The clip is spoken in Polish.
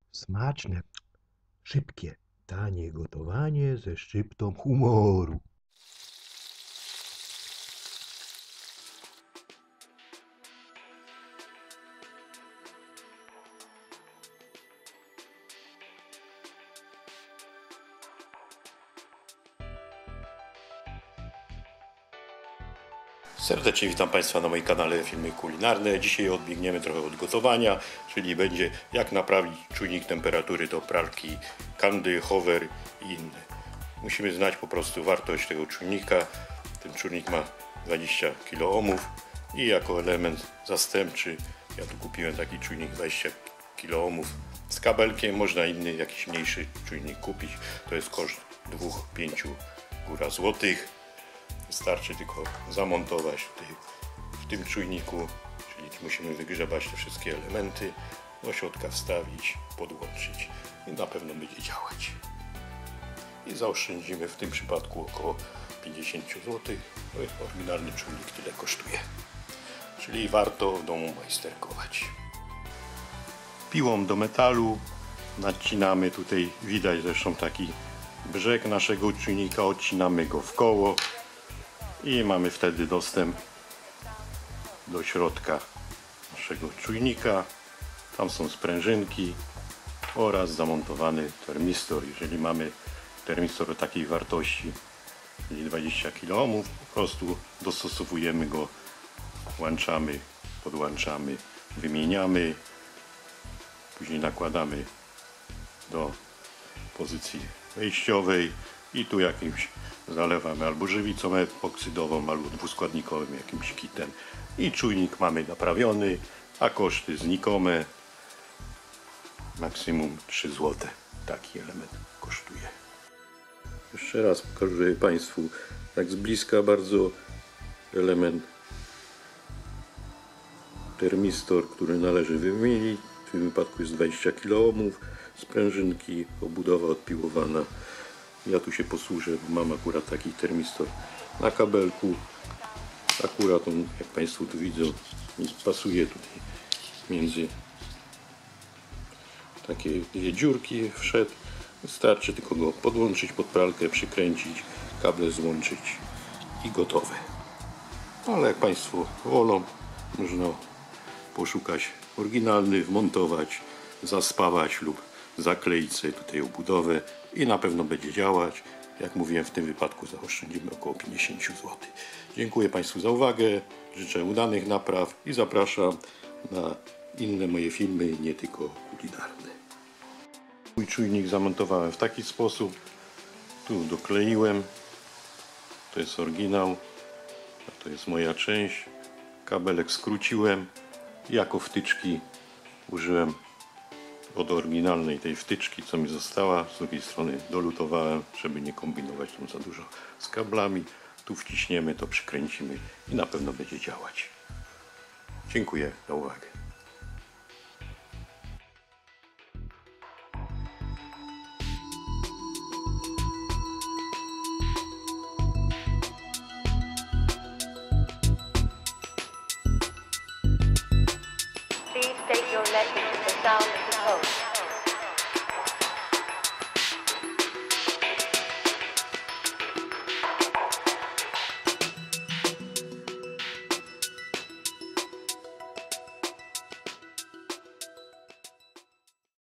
Smaczne, szybkie, tanie gotowanie ze szczyptą humoru. Serdecznie witam Państwa na moim kanale Filmy Kulinarne. Dzisiaj odbiegniemy trochę od gotowania, czyli będzie jak naprawić czujnik temperatury do pralki Candy, Hover i inne. Musimy znać po prostu wartość tego czujnika. Ten czujnik ma 20 kOhmów i jako element zastępczy ja tu kupiłem taki czujnik 20 kOhmów z kabelkiem. Można inny, jakiś mniejszy czujnik kupić. To jest koszt 2-5 góra złotych. Wystarczy tylko zamontować tutaj w tym czujniku, czyli musimy wygrzebać te wszystkie elementy, do środka wstawić, podłączyć i na pewno będzie działać. I zaoszczędzimy w tym przypadku około 50 zł. To jest oryginalny czujnik, tyle kosztuje. Czyli warto w domu majsterkować. Piłą do metalu nacinamy, tutaj widać zresztą taki brzeg naszego czujnika, odcinamy go w koło. I mamy wtedy dostęp do środka naszego czujnika. Tam są sprężynki oraz zamontowany termistor. Jeżeli mamy termistor o takiej wartości, czyli 20 kOhmów, po prostu dostosowujemy go, włączamy, podłączamy, wymieniamy, później nakładamy do pozycji wejściowej i tu jakimś zalewamy albo żywicą epoksydową, albo dwuskładnikowym jakimś kitem i czujnik mamy naprawiony, a koszty znikome, maksimum 3 zł taki element kosztuje. Jeszcze raz pokażę Państwu tak z bliska bardzo element termistor, który należy wymienić. W tym wypadku jest 20 kOhmów, sprężynki, obudowa odpiłowana. Ja tu się posłużę, bo mam akurat taki termistor na kabelku. Akurat on, jak Państwo tu widzą, pasuje tutaj między takie dwie dziurki, wszedł. Wystarczy tylko go podłączyć pod pralkę, przykręcić, kable złączyć i gotowe. Ale jak Państwo wolą, można poszukać oryginalny, wmontować, zaspawać lub zakleić sobie tutaj obudowę i na pewno będzie działać. Jak mówiłem, w tym wypadku zaoszczędzimy około 50 zł. Dziękuję Państwu za uwagę, życzę udanych napraw i zapraszam na inne moje filmy, nie tylko kulinarne. Mój czujnik zamontowałem w taki sposób. Tu dokleiłem. To jest oryginał, a to jest moja część. Kabelek skróciłem. Jako wtyczki użyłem od oryginalnej tej wtyczki, co mi została. Z drugiej strony dolutowałem, żeby nie kombinować tam za dużo z kablami. Tu wciśniemy, to przykręcimy i na pewno będzie działać. Dziękuję za uwagę. Please state your name to the sound